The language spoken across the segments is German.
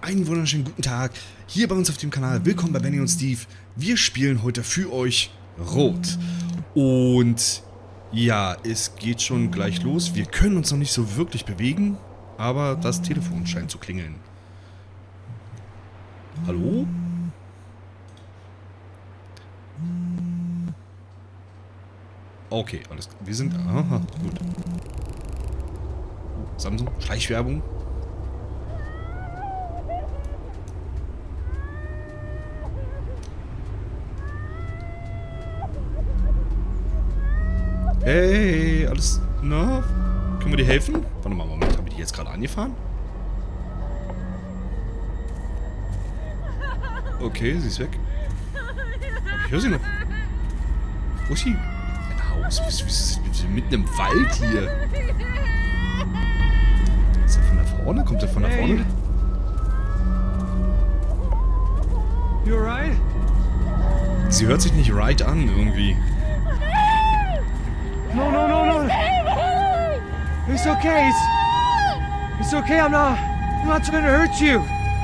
Einen wunderschönen guten Tag hier bei uns auf dem Kanal. Willkommen bei Benny und Steve. Wir spielen heute für euch Rot. Und ja, es geht schon gleich los. Wir können uns noch nicht so wirklich bewegen, aber das Telefon scheint zu klingeln. Hallo? Okay, alles klar. Wir sind... Aha, gut. Samsung, Schleichwerbung. Hey, alles... Na? Können wir dir helfen? Warte mal, Moment. Haben wir die jetzt gerade angefahren? Okay, sie ist weg. Aber ich höre sie noch. Wo ist sie? Ein Haus? Wir sind mitten im Wald hier. Ist er von da vorne? Kommt er von da vorne? You alright? Sie hört sich nicht right an, irgendwie. No. It's okay. It's okay. I'm not trying to hurt you.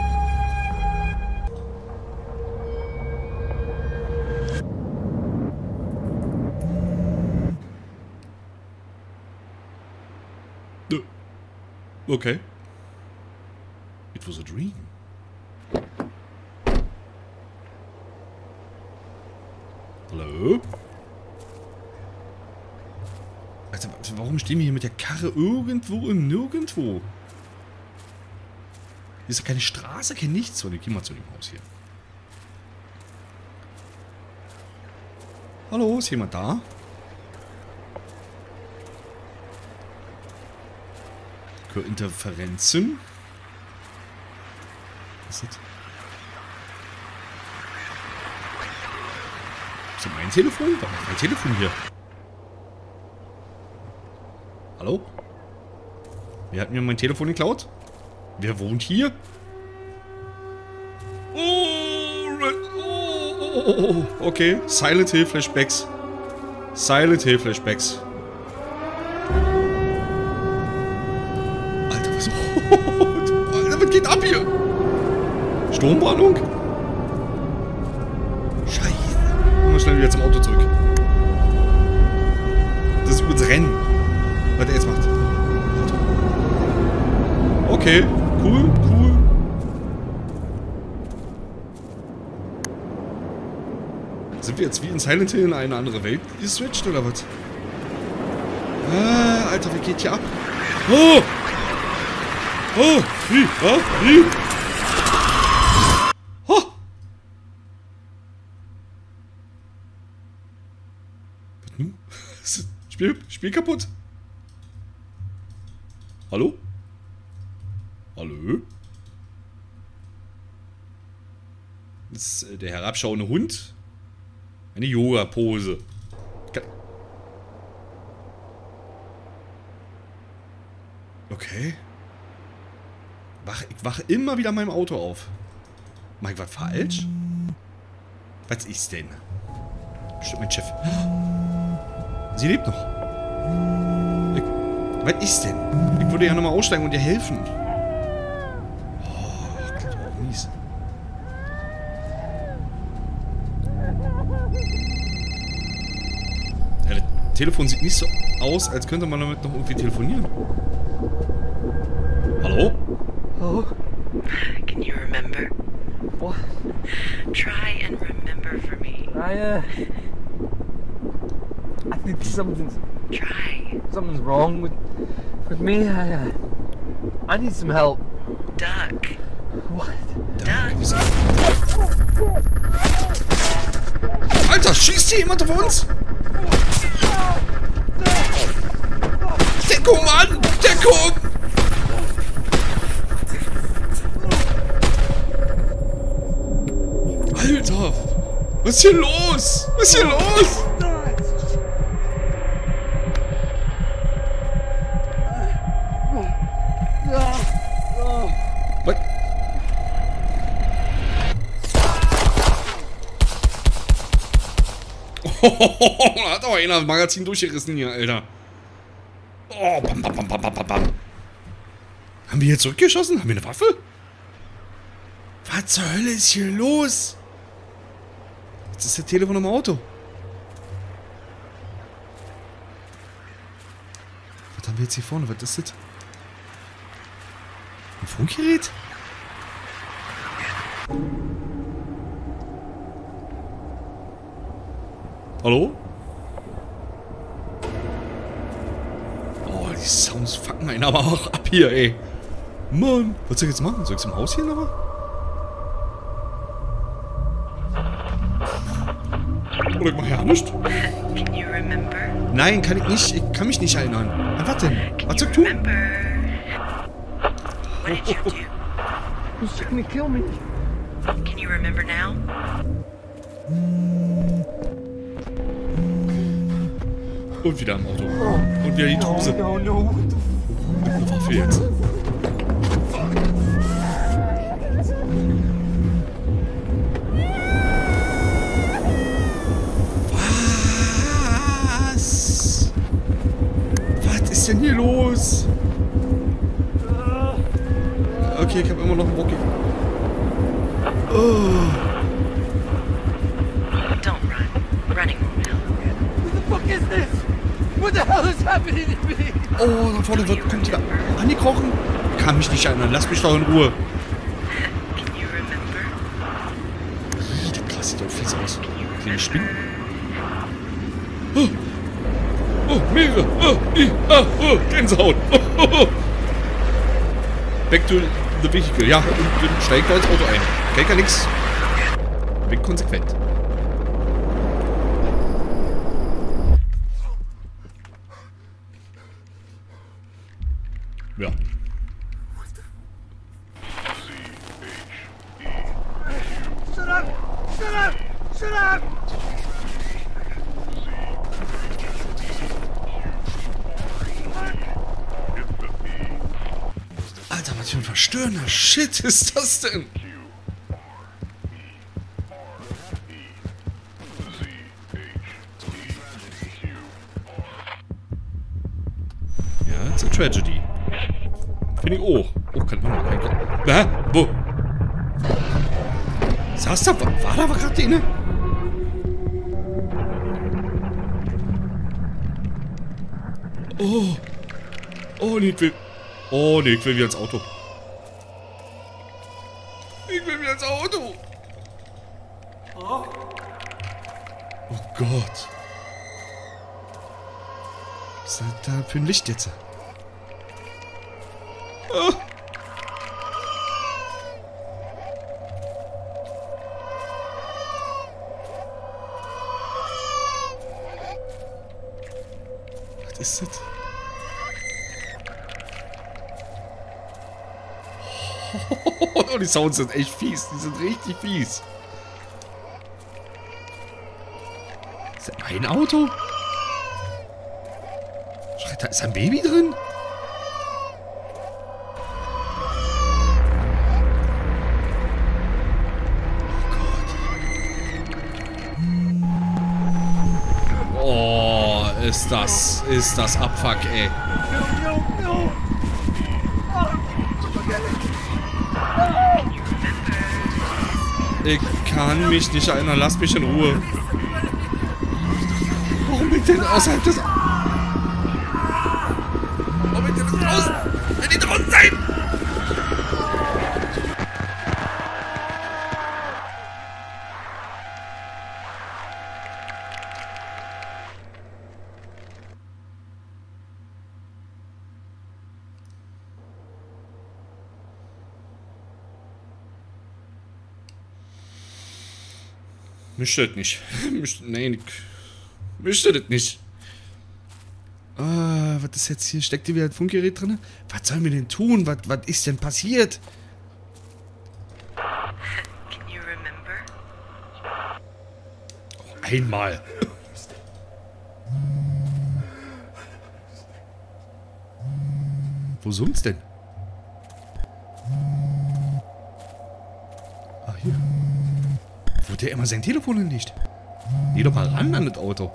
Okay. It was a dream. Hallo? Also, warum stehen wir hier mit der Karre irgendwo im Nirgendwo? Hier ist ja keine Straße, kein nichts. So, geh mal zu dem Haus hier. Hallo, ist jemand da? Interferenzen. Was ist das? Ist das mein Telefon? Warum ist mein Telefon hier? Hallo? Wer hat mir mein Telefon geklaut? Wer wohnt hier? Oh, okay. Silent Hill Flashbacks. Silent Hill Flashbacks. Alter, was? Alter, was geht ab hier? Sturmwarnung? Scheiße. Mal schnell wieder zum Auto zurück. Das ist übrigens Rennen. Was er jetzt macht. Okay, cool. Sind wir jetzt wie in Silent Hill in eine andere Welt geswitcht oder was? Alter, wie geht hier ab? Oh! Wie? Oh! Was nun? Spiel kaputt? Hallo? Hallo? Das ist der herabschauende Hund. Eine Yoga-Pose. Okay. Ich wache immer wieder in meinem Auto auf. Mach ich was falsch? Was ist denn? Bestimmt mein Schiff. Sie lebt noch. Was ist denn? Ich würde ja nochmal aussteigen und ihr helfen. Oh, das ist auch mies. Ja, das Telefon sieht nicht so aus, als könnte man damit noch irgendwie telefonieren. Hallo? Oh. Can you remember? What? Try and remember for me. I think something's wrong with me. I need some help. Duck. What? Duck. Alter, schießt hier jemand auf uns? Deckung, Mann! Deckung! Alter! Was ist hier los? Was ist hier los? Was? Da hat aber einer das Magazin durchgerissen hier, Alter. Oh, bam. Haben wir hier zurückgeschossen? Haben wir eine Waffe? Was zur Hölle ist hier los? Jetzt ist das Telefon im Auto. Was haben wir jetzt hier vorne? Was ist das? Ein Funkgerät? Hallo? Oh, die Sounds fucken einen aber auch ab hier, ey. Mann, was soll ich jetzt machen? Soll ich zum Haus hier nochmal? Oder ich mach ja nichts. Can you remember? Nein, kann ich nicht. Ich kann mich nicht erinnern. An was denn? Was soll ich tun? Remember? What did you do? He's trying to kill me. Can you remember now? Und wieder im Auto. Und wieder die Truse. No, no. Eine Waffe jetzt. Was? Was ist denn hier los? Okay, ich habe immer noch einen Walkie. Oh. Don't run. Running won't help. What the fuck is this? What the hell is happening to me? Oh, da vorne kommt wieder angekrochen. Ich kann mich nicht erinnern. Lass mich doch in Ruhe. Can you remember? Das Gras sieht doch fies aus. Can you Kleine Spinnen. remember? Oh, Meere. Oh, Gänsehaut. Oh. Back to the vehicle. Ja, und dann steigt da ins Auto ein. Okay, gar nix. Bin konsequent. Ja. Shut up! Shut up! Shut up! Alter, was für ein verstörender Shit ist das denn? Ja, it's a tragedy. Finde ich auch. Oh, kann man noch kein... Hä? Wo? Saß da? War da gerade die, ne? Oh. Oh, nee, ich will... Oh, nee, ich will wieder ins Auto. Ich will wieder ins Auto. Oh Gott. Was ist das da für ein Licht jetzt? Oh. Was ist das? Oh, die Sounds sind echt fies. Die sind richtig fies. Ist das mein Auto? Schreit da, ist ein Baby drin? Oh, ist das Abfuck, ey. No, no, no! Ich kann mich nicht erinnern. Lass mich in Ruhe. Warum bin ich denn außerhalb des... Warum bin ich denn draußen? Will ich draußen sein? Mischt das nicht. Nein, mischt das nicht. Was ist jetzt hier? Steckt hier wieder ein Funkgerät drin? Was sollen wir denn tun? Was ist denn passiert? Can you remember? Oh, einmal. Wo summt's denn? Ah, hier. Wo der immer sein Telefon hinlegt? Geh doch mal ran an das Auto.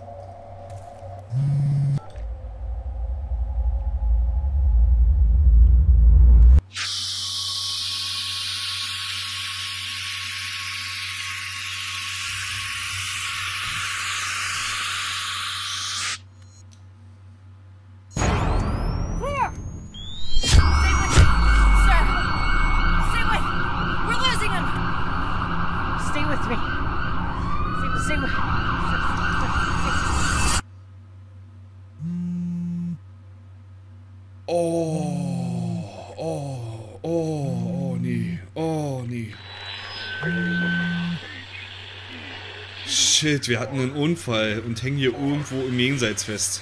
shit, wir hatten einen Unfall und hängen hier irgendwo im Jenseits fest.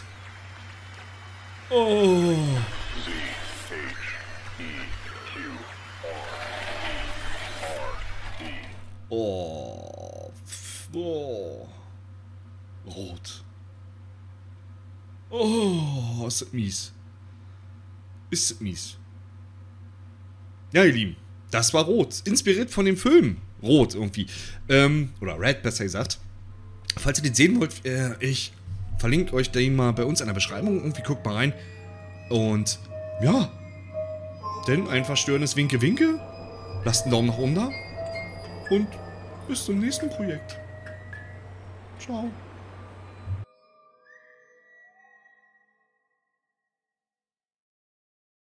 Oh. Oh. Oh. Rot. Oh, ist das mies. Ist das mies. Ja, ihr Lieben, das war Rot. Inspiriert von dem Film. Rot irgendwie. Oder Red, besser gesagt. Falls ihr den sehen wollt, ich verlinke euch den mal bei uns in der Beschreibung. Irgendwie guckt mal rein. Und ja. Denn ein verstörendes Winke-Winke. Lasst einen Daumen nach oben da. Und bis zum nächsten Projekt. Ciao.